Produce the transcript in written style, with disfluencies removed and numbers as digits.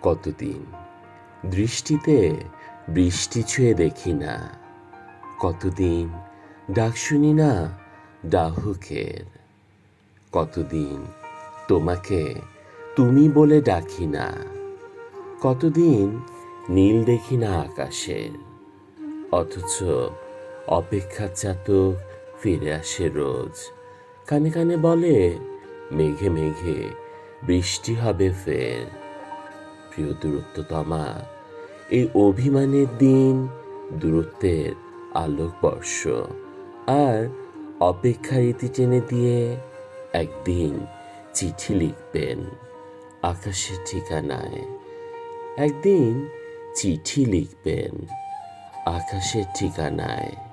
কতদিন দৃষ্টিতে বৃষ্টি ছুঁয়ে দেখি না, কতদিন ডাক শুনি না ডাহুকের, কতদিন তোমাকে তুমি বলে ডাকি না, কতদিন নীল দেখি না আকাশের, অথচ অপেক্ষার চাতক ফিরে আসে রোজ, কানে কানে বলে মেঘে মেঘে বৃষ্টি হবে ফের। প্রিয় দূরত্বতমা, এই অভিমানের দিন দূরত্বের আলোকবর্ষ আর অপেক্ষার ইতি টেনে দিয়ে একদিন চিঠি লিখবেন আকাশের ঠিকানায়, একদিন চিঠি লিখবেন আকাশের ঠিকানায়।